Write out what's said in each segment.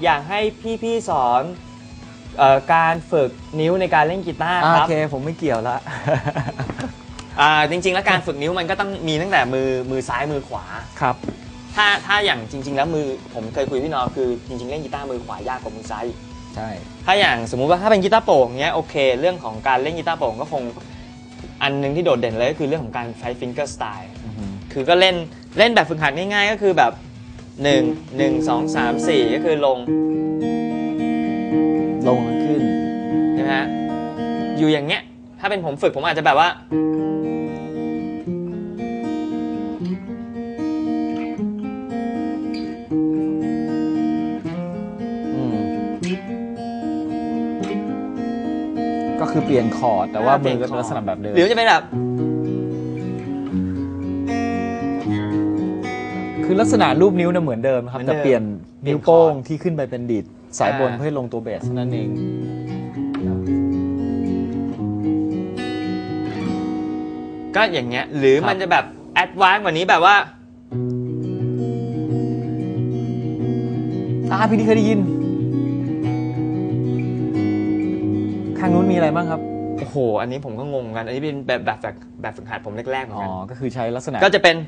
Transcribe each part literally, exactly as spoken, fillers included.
อยากให้พี่ๆสอนเอ่อการฝึกนิ้วในการเล่นกีตาร์ครับโอเคผมไม่เกี่ยวละอ่าจริงๆแล้วการฝึกนิ้วมันก็ต้องมีตั้งแต่มือมือซ้ายมือขวาครับถ้าถ้าอย่างจริงๆแล้วมือผมเคยคุยพี่น้องคือจริงๆเล่นกีตาร์มือขวายากกว่ามือซ้ายใช่ถ้าอย่างสมมุติว่าถ้าเป็นกีตาร์โปร่งเนี้ยโอเคเรื่องของการเล่นกีตาร์โปร่งก็คงอันนึงที่โดดเด่นเลยก็คือเรื่องของการใช้ฟิงเกอร์สไตล์คือก็เล่นเล่นแบบฝึกหัดง่ายๆก็คือแบบหนึ่ง หนึ่ง สอง สาม สี่ก็คือลงลงขึ้นใช่ไหมฮะอยู่อย่างเงี้ยถ้าเป็นผมฝึกผมอาจจะแบบว่าก็คือเปลี่ยนคอร์ดแต่ว่ามือก็เป็นลักษณะแบบเดิมหรือจะเป็นแบบคือลักษณะรูปนิ้วเนี่ยเหมือนเดิมครับแต่เปลี่ยนนิ้วโป้งที่ขึ้นไปเป็นดีดสายบนเพื่อลงตัวเบสนั่นเองก็อย่างเงี้ยหรือมันจะแบบแอดวานซ์กว่านี้แบบว่าอ่าพี่นี่เคยได้ยินข้างนู้นมีอะไรบ้างครับโอ้โหอันนี้ผมก็งงกันอันนี้เป็นแบบแบบแบบแบบฝึกหัดผมแรกๆเหมือนกันอ๋อก็คือใช้ลักษณะก็จะเป็น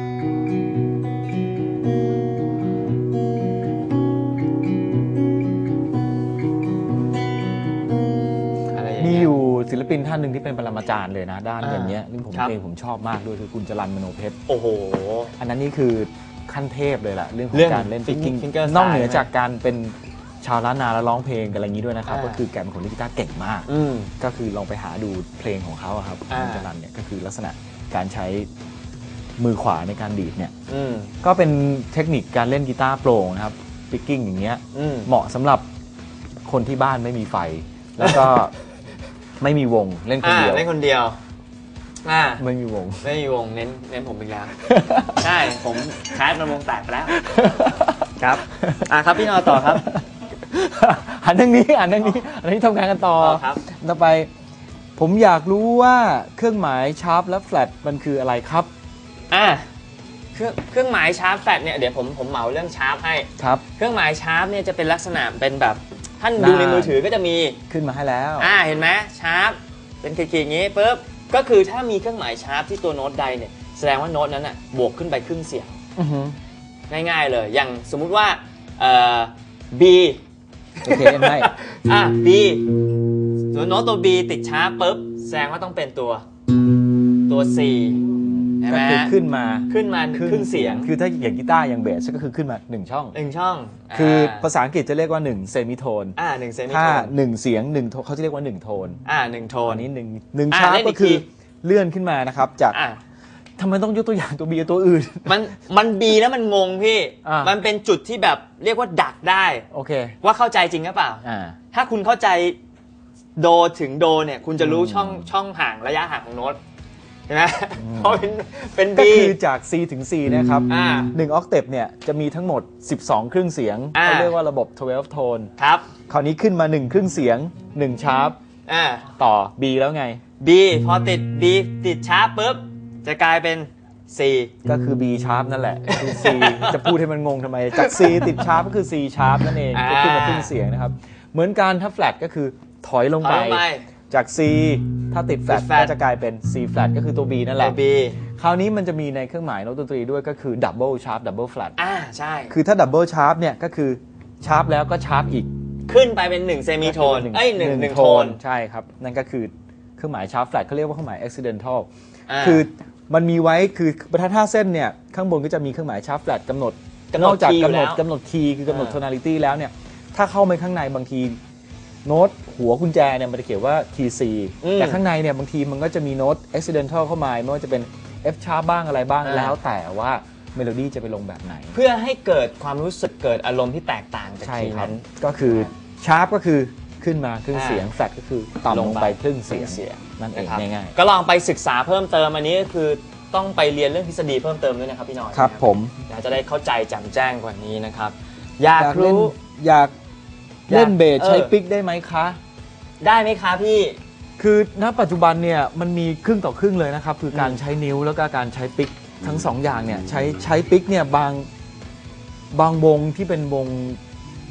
มีอยู่ศิลปินท่านหนึ่งที่เป็นปรมาจารย์เลยนะด้านอย่างเงี้ยซึ่งผมเองผมชอบมากด้วยคือคุณจรัญมโนเพชรโอ้โหอันนั้นนี่คือขั้นเทพเลยแหละเรื่องของการเล่นฟิกกิ้งนอกเหนือจากการเป็นชาวล้านนาแล้วร้องเพลงกันอะไรอย่างนี้ด้วยนะครับก็คือแกเป็นคนเล่นกีตาร์เก่งมากก็คือลองไปหาดูเพลงของเขาครับคุณจรัญเนี่ยก็คือลักษณะการใช้มือขวาในการดีดเนี่ยก็เป็นเทคนิคการเล่นกีตาร์โปร่งนะครับฟิกกิ้งอย่างเงี้ยเหมาะสำหรับคนที่บ้านไม่มีไฟแล้วก็ไม่มีวงเล่นคนเดียวเล่นคนเดียวอ่าไม่มีวงไม่มีวงเน้นเน้นผมอีกแล้วใช่ผมคลาสมันวงแตกไปแล้วครับอ่าครับพี่นอต่อครับหันทางนี้หันทางนี้อันนี้ทำงานกันต่อครับต่อไปผมอยากรู้ว่าเครื่องหมายชาร์ปและแฟลตมันคืออะไรครับอ่าเครื่องเครื่องหมายชาร์ปแฟลตเนี่ยเดี๋ยวผมผมเหมาเรื่องชาร์ปให้ครับเครื่องหมายชาร์ปเนี่ยจะเป็นลักษณะเป็นแบบท่านดูในมือถือก็จะมีขึ้นมาให้แล้วอ่าเห็นไหมชาร์ปเป็นขีดๆอย่างนี้ปุ๊บก็คือถ้ามีเครื่องหมายชาร์ปที่ตัวโน้ตใดเนี่ยแสดงว่าโน้ตนั้นอ่ะบวกขึ้นไปครึ่งเสียงง่ายๆเลยอย่างสมมุติว่าเอ่อ B โอเคไหมอ่ะ B ตัวโน้ตตัว B ติดชาร์ปปุ๊บแสดงว่าต้องเป็นตัวตัว C ก็คือขึ้นมาขึ้นมาครึ่งเสียงคือถ้าอย่างกีตาร์อย่างเบสก็คือขึ้นมาหนึ่งช่องหนึ่งช่องคือภาษาอังกฤษจะเรียกว่าหนึ่งเซมิโทนอ่าหนึ่งเซมิโทนถ้าหนึ่งเสียงหนึ่งเขาจะเรียกว่าหนึ่งโทนอ่าหนึ่งโทนอันนี้หนึ่งหนึ่งชาร์ปก็คือเลื่อนขึ้นมานะครับจากทำไมต้องยกตัวอย่างตัว B ตัวอื่นมันมัน B แล้วมันงงพี่มันเป็นจุดที่แบบเรียกว่าดักได้โอเคว่าเข้าใจจริงหรือเปล่าถ้าคุณเข้าใจโดถึงโดเนี่ยคุณจะรู้ช่องช่องห่างระยะห่างของโน้ตใช่ไหมเพราะเป็นเป็น B ก็คือจาก C ถึง C นะครับหนึ่งออกเทปเนี่ยจะมีทั้งหมดสิบสองครึ่งเสียงเขาเรียกว่าระบบสิบสองโทนครับคราวนี้ขึ้นมาหนึ่งครึ่งเสียงหนึ่งชาร์ปต่อ B แล้วไง B พอติด B ติดชาร์ปปุ๊บจะกลายเป็น C ก็คือ B sharp นั่นแหละคือ C จะพูดให้มันงงทำไมจาก C ติด sharp ก็คือ C sharp นั่นเองก็ขึ้นมาครึ่งเสียงนะครับเหมือนกันถ้า flat ก็คือถอยลงไปจาก C ถ้าติด flat ก็จะกลายเป็น C flat ก็คือตัว B นั่นแหละ B คราวนี้มันจะมีในเครื่องหมายโน้ตดนตรีด้วยก็คือ double sharp double flat อ่าใช่คือถ้า double sharp เนี่ยก็คือ sharp แล้วก็ sharp อีกขึ้นไปเป็นหนึ่งเซมิโทนเอ้ยหนึ่งหนึ่งโทนใช่ครับนั่นก็คือเครื่องหมาย sharp flat เขาเรียกว่าเครื่องหมาย accidental คือมันมีไว้คือบรรทัดห้าเส้นเนี่ยข้างบนก็จะมีเครื่องหมายชาร์ปแฟลตกำหนดนอกจากกำหนดกำหนดคีย์คือกำหนดโทนาลิตี้แล้วเนี่ยถ้าเข้าไปข้างในบางทีโน้ตหัวกุญแจเนี่ยมันจะเขียนว่าคีย์ C แต่ข้างในเนี่ยบางทีมันก็จะมีโน้ต accidental เข้ามาไม่ว่าจะเป็น F sharp บ้างอะไรบ้างแล้วแต่ว่าเมโลดี้จะไปลงแบบไหนเพื่อให้เกิดความรู้สึกเกิดอารมณ์ที่แตกต่างจากคีย์นั้นก็คือชาร์ปก็คือขึ้นมาครึ่งเสียงแฟลตก็คือต่ำลงไปครึ่งเสียงนั่นเองง่ายๆก็ลองไปศึกษาเพิ่มเติมอันนี้ก็คือต้องไปเรียนเรื่องทฤษฎีเพิ่มเติมด้วยนะครับพี่น้อยครับผมจะได้เข้าใจแจ่มแจ้งกว่านี้นะครับอยากรู้อยากเล่นเบสใช้ปิกได้ไหมคะได้ไหมคะพี่คือณปัจจุบันเนี่ยมันมีครึ่งต่อครึ่งเลยนะครับคือการใช้นิ้วแล้วก็การใช้ปิกทั้งสองอย่างเนี่ยใช้ใช้ปิกเนี่ยบางบางวงที่เป็นวง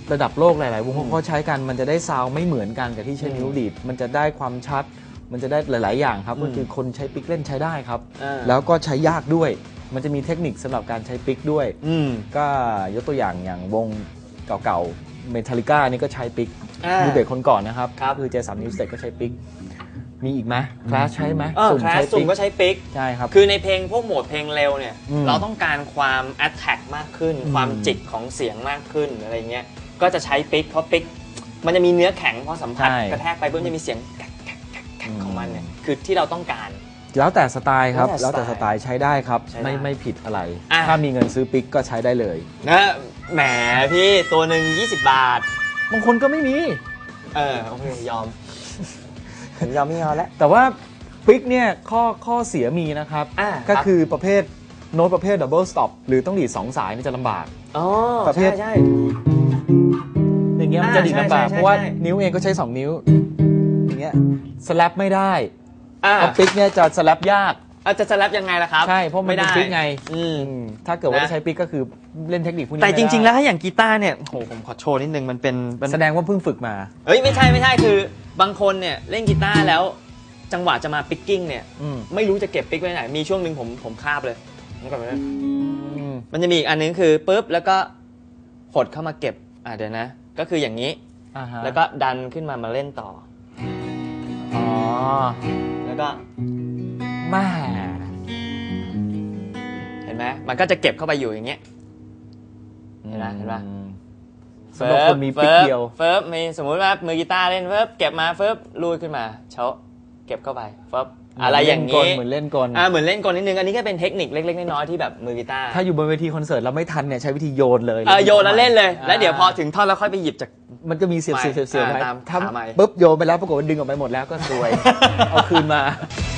ระดับโลกหลายๆวงเขาก็ใช้กันมันจะได้ซาวด์ไม่เหมือนกันกับที่ใช้นิ้วดีดมันจะได้ความชัดมันจะได้หลายๆอย่างครับก็คือคนใช้ปิกเล่นใช้ได้ครับแล้วก็ใช้ยากด้วยมันจะมีเทคนิคสำหรับการใช้ปิกด้วยก็ยกตัวอย่างอย่างวงเก่าๆเมทัลลิก้านี่ก็ใช้ปิกมือเบสคนก่อนนะครับคือเจสันนิวสเต็กก็ใช้ปิกมีอีกไหมคลาสใช้ไหมสุ่มใช้สุ่มก็ใช้ปิกใช่ครับคือในเพลงพวกโหมดเพลงเร็วเนี่ยเราต้องการความแอตแทกมากขึ้นความจิกของเสียงมากขึ้นอะไรเงี้ยก็จะใช้ปิกเพราะปิกมันจะมีเนื้อแข็งพอสัมผัสกระแทกไปเพื่อจะมีเสียงแกะของมันเนี่ยคือที่เราต้องการแล้วแต่สไตล์ครับแล้วแต่สไตล์ใช้ได้ครับไม่ไม่ผิดอะไรถ้ามีเงินซื้อปิกก็ใช้ได้เลยนะแหมพี่ตัวหนึ่งยี่สิบบาทบางคนก็ไม่มีเออโอเคยอมยอมไม่ยอมแล้วแต่ว่าปิกเนี่ยข้อข้อเสียมีนะครับก็คือประเภทโน้ตประเภทดับเบิลสต็อปหรือต้องดีดสองสายนี่จะลำบากอ๋อประเภทใช่อย่างเงี้ยมันจะดีดลำบากเพราะว่านิ้วเองก็ใช้สองนิ้วอย่างเงี้ยสแลปไม่ได้เพราะปิกเนี่ยจะสแลปยากอาจจะสแลปยังไงล่ะครับใช่เพราะไม่ได้ปิกไงถ้าเกิดว่าจะใช้ปิกก็คือเล่นเทคนิคพวกนี้แต่จริงๆแล้วถ้าอย่างกีตาร์เนี่ยโหผมขอโชว์นิดนึงมันเป็นแสดงว่าเพิ่งฝึกมาเฮ้ยไม่ใช่ไม่ใช่คือบางคนเนี่ยเล่นกีตาร์แล้วจังหวะจะมาปิกกิ้งเนี่ยไม่รู้จะเก็บปิกไว้ไหนมีช่วงหนึ่งผมผมคาบเลยนี่ก่อนนะมันจะมีอีกอันนึงคือปุ๊บแล้วก็หดเข้ามาเก็บอ่ะเดี๋ยวนะก็คืออย่างนี้แล้วก็ดันขึ้นมามาเล่นต่ออ๋อแล้วก็มาเห็นไหมมันก็จะเก็บเข้าไปอยู่อย่างเงี้ยเห็นไหมเห็นไหมสำหรับคนมีปิกเดียวเฟิร์บมีสมมุติว่ามือกีตาร์เล่นเฟิร์บเก็บมาเฟิร์บลูดขึ้นมาเชาะเก็บเข้าไปเฟิร์บอะไรอย่างนี้เหมือนเล่นกลอ่าเหมือนเล่นกลนิดนึงอันนี้ก็เป็นเทคนิคเล็กๆน้อยๆที่แบบมือกีตาร์ถ้าอยู่บนเวทีคอนเสิร์ตเราไม่ทันเนี่ยใช้วิธีโยนเลยเออโยนแล้วเล่นเลยแล้วเดี๋ยวพอถึงท่อนแล้วค่อยไปหยิบจากมันก็มีเสียบเสียบเสียบไปทำปุ๊บโยนไปแล้วปรากฏว่าดึงออกไปหมดแล้วก็ซวยเอาคืนมา